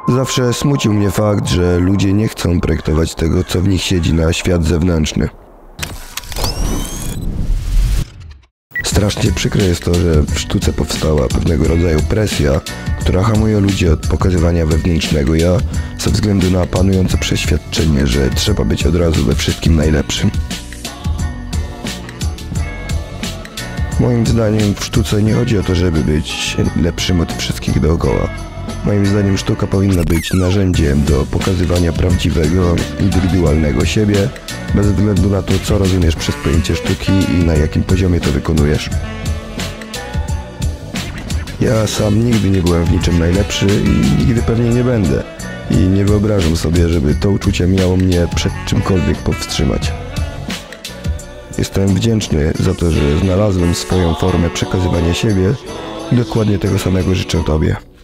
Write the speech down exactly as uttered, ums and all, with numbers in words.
Zawsze smucił mnie fakt, że ludzie nie chcą projektować tego, co w nich siedzi, na świat zewnętrzny. Strasznie przykre jest to, że w sztuce powstała pewnego rodzaju presja, która hamuje ludzi od pokazywania wewnętrznego ja, ze względu na panujące przeświadczenie, że trzeba być od razu we wszystkim najlepszym. Moim zdaniem w sztuce nie chodzi o to, żeby być lepszym od wszystkich dookoła. Moim zdaniem sztuka powinna być narzędziem do pokazywania prawdziwego, indywidualnego siebie, bez względu na to, co rozumiesz przez pojęcie sztuki i na jakim poziomie to wykonujesz. Ja sam nigdy nie byłem w niczym najlepszy i nigdy pewnie nie będę. I nie wyobrażam sobie, żeby to uczucie miało mnie przed czymkolwiek powstrzymać. Jestem wdzięczny za to, że znalazłem swoją formę przekazywania siebie i dokładnie tego samego życzę Tobie.